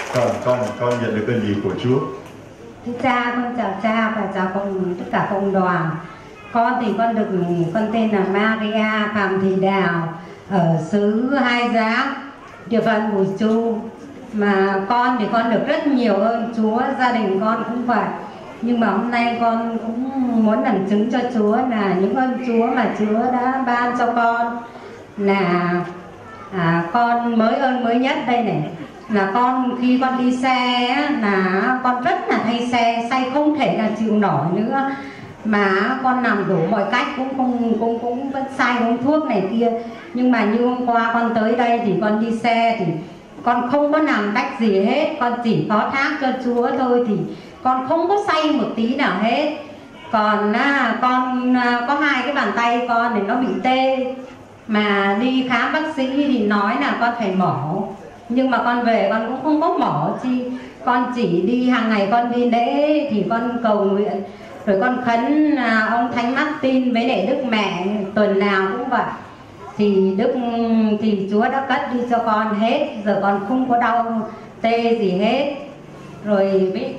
Con nhận được ơn gì của Chúa? Thưa cha, con chào cha và chào tất cả cộng đoàn. Con thì con tên là Maria Phạm Thị Đào ở xứ Hai Giá, địa phận Bùi Chu. Mà con thì con được rất nhiều ơn Chúa, gia đình con cũng vậy. Nhưng mà hôm nay con cũng muốn làm chứng cho Chúa là những ơn Chúa mà Chúa đã ban cho con. Là con mới nhất đây này, là con khi con đi xe là con rất là hay say không thể là chịu nổi nữa, mà con làm đủ mọi cách cũng vẫn say uống thuốc này kia. Nhưng mà như hôm qua con tới đây thì con đi xe thì con không có làm đách gì hết, con chỉ có thác cho Chúa thôi, thì con không có say một tí nào hết. Còn con có hai cái bàn tay con thì nó bị tê, mà đi khám bác sĩ thì nói là con phải mổ. Nhưng mà con về con cũng không có mổ chi, con chỉ đi hàng ngày, con đi lễ thì con cầu nguyện, rồi con khấn ông Thánh Martin với lại Đức Mẹ tuần nào cũng vậy. Thì Chúa đã cất đi cho con hết, giờ con không có đau tê gì hết. Rồi biết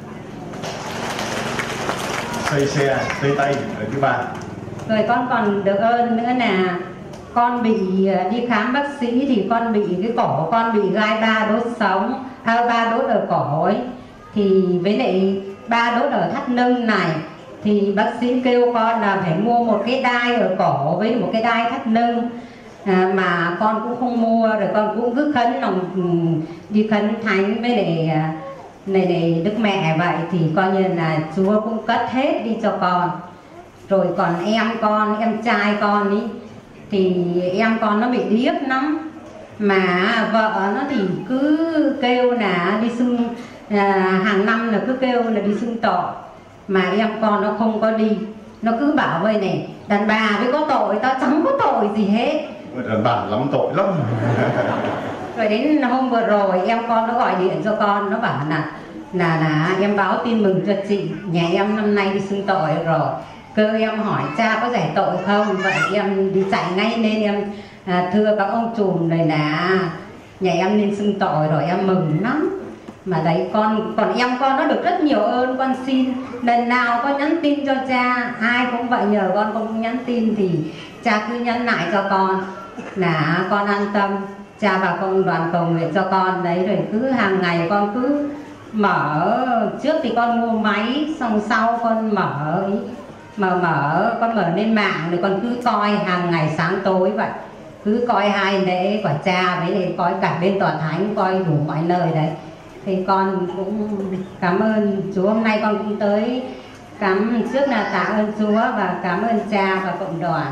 xây xe, xây tay ở thứ ba. Rồi con còn được ơn nữa là con bị đi khám bác sĩ thì con bị cái cổ, con bị gai 3 đốt sống, 3 đốt ở cổ ấy, thì với lại 3 đốt ở thắt lưng này, thì bác sĩ kêu con là phải mua một cái đai ở cổ với một cái đai thắt lưng, mà con cũng không mua. Rồi con cũng cứ khấn lòng đi khấn thánh với lại này Đức Mẹ vậy, thì coi như là Chúa cũng cất hết đi cho con. Rồi còn em trai con ý, thì em con nó bị điếc lắm, mà vợ nó thì cứ kêu là đi xưng, hàng năm là cứ kêu là đi xưng tội, mà em con nó không có đi. Nó cứ bảo vậy này, đàn bà mới có tội, tao chẳng có tội gì hết. Đàn bà lắm tội lắm. Rồi đến hôm vừa rồi em con nó gọi điện cho con, nó bảo là em báo tin mừng cho chị, nhà em năm nay đi xưng tội rồi. Cơ em hỏi cha có giải tội không, vậy em đi chạy ngay lên em thưa các ông trùm này là nhà em nên xưng tội rồi, em mừng lắm. Mà đấy còn em con nó được rất nhiều ơn. Con xin lần nào con nhắn tin cho cha, ai cũng vậy, nhờ con không nhắn tin thì cha cứ nhắn lại cho con là con an tâm, cha vào công đoàn cầu nguyện cho con đấy. Rồi cứ hàng ngày con cứ mở, trước thì con mua máy, xong sau con mở con mở lên mạng, rồi con cứ coi hàng ngày sáng tối vậy, cứ coi hai lễ của cha với lại coi cả bên tòa thánh, coi đủ mọi nơi đấy. Thì con cũng cảm ơn Chúa, hôm nay con cũng tới trước là tạ ơn Chúa và cảm ơn cha và cộng đoàn.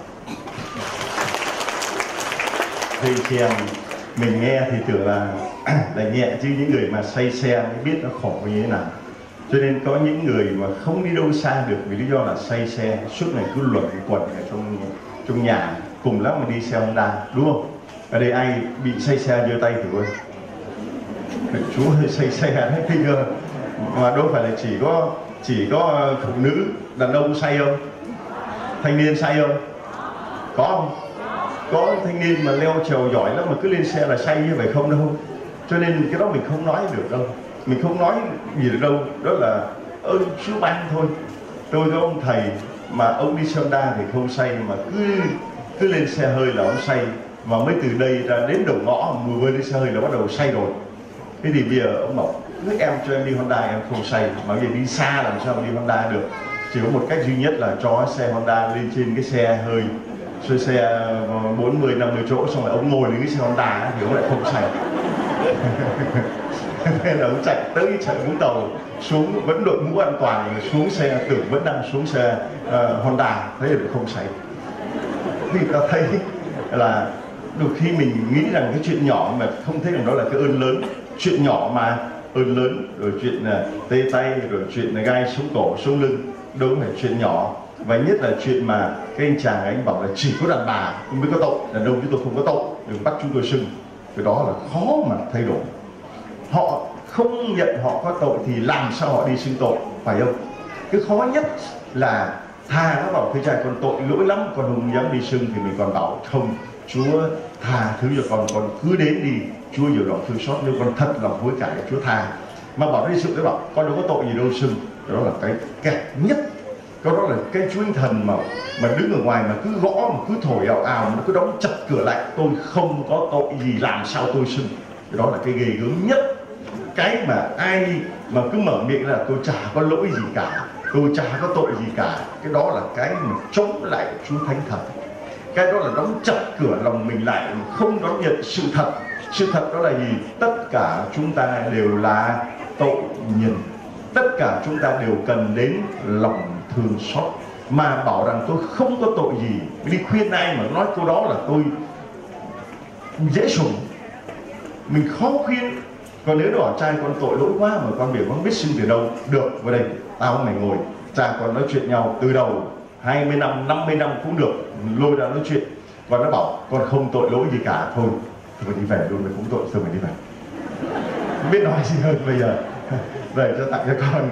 Thì chị em mình nghe thì tưởng là nhẹ, chứ những người mà say xe mới biết nó khổ như thế nào. Cho nên có những người mà không đi đâu xa được vì lý do là say xe, suốt ngày cứ luẩn quẩn ở trong nhà, cùng lắm mà đi xe Honda, đúng không? Ở đây ai bị say xe giơ tay thử ơi. Chú ơi, say xe đấy, thấy chưa? Mà đâu phải là chỉ có phụ nữ, đàn ông say không? Thanh niên say không? Có không? Có thanh niên mà leo trèo giỏi lắm mà cứ lên xe là say như vậy không đâu. Cho nên cái đó mình không nói được đâu, mình không nói gì được đâu, đó là ơn Chúa ban thôi. Tôi có ông thầy mà ông đi xe Honda thì không say, mà cứ lên xe hơi là ông say, mà mới từ đây ra đến đầu ngõ vừa lên xe hơi là bắt đầu say rồi. Thế thì bây giờ ông bảo cứ em cho em đi Honda em không say, mà bây giờ đi xa làm sao mà đi Honda được. Chỉ có một cách duy nhất là cho xe Honda lên trên cái xe hơi, xe 40-50 chỗ, xong rồi ông ngồi lên cái xe Honda thì ông lại không say. Nên là ông chạy tới chạy Vũng Tàu xuống vẫn đội mũ an toàn, xuống xe tưởng vẫn đang xuống xe Honda, thế là không say. Thì ta thấy là đôi khi mình nghĩ rằng cái chuyện nhỏ mà không thấy rằng đó là cái ơn lớn. Chuyện nhỏ mà ơn lớn, rồi chuyện tê tay, rồi chuyện gai xuống cổ xuống lưng, đâu phải chuyện nhỏ. Và nhất là chuyện mà cái anh chàng anh bảo là chỉ có đàn bà mới có tội, đàn ông chúng tôi không có tội, đừng bắt chúng tôi xưng. Cái đó là khó mà thay đổi. Họ không nhận họ có tội thì làm sao họ đi xưng tội, phải không? Cái khó nhất là thà nó bảo thưa cha con tội lỗi lắm, con không dám đi xưng, thì mình còn bảo không, Chúa tha thứ cho con cứ đến đi, Chúa nhiều lòng thương xót, nếu con thật lòng hối cải Chúa tha. Mà bảo đi sự đấy bảo con đâu có tội gì đâu sưng, đó là cái kẹt nhất. Cái đó là cái Chúa Thánh Thần mà đứng ở ngoài mà cứ gõ, mà cứ thổi ào ào, mà cứ đóng chặt cửa lại, tôi không có tội gì làm sao tôi sưng. Cái đó là cái ghê gớm nhất. Cái mà ai mà cứ mở miệng là tôi chả có lỗi gì cả, tôi chả có tội gì cả, cái đó là cái mà chống lại Chúa Thánh Thần. Cái đó là đóng chặt cửa lòng mình lại, không đón nhận sự thật. Sự thật đó là gì? Tất cả chúng ta đều là tội nhân, tất cả chúng ta đều cần đến lòng thương xót. Mà bảo rằng tôi không có tội gì, đi khuyên ai mà nói câu đó là tôi dễ sủng, mình khó khuyên. Còn nếu nó bảo trai con tội lỗi quá mà con biểu con biết xin từ đâu được, vào đây tao với mày ngồi, cha con nói chuyện nhau từ đầu 20 năm 50 năm cũng được, lôi ra nói chuyện. Còn nó bảo con không tội lỗi gì cả, thôi mày đi về luôn, mày cũng tội, thôi mày đi về. Không biết nói gì hơn bây giờ. Về cho tặng cho con.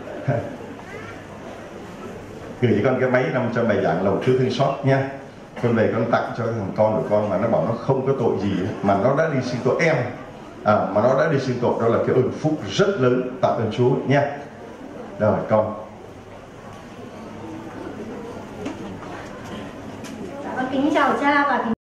Gửi cho con cái máy 500 bài giảng lòng Chúa thương xót nha. Con về con tặng cho thằng con của con mà nó bảo nó không có tội gì, mà nó đã đi xin tội em, mà nó đã đi xin tội, đó là cái ơn phúc rất lớn, tạ ơn Chúa nha. Rồi con. Dạ, con kính chào cha và kính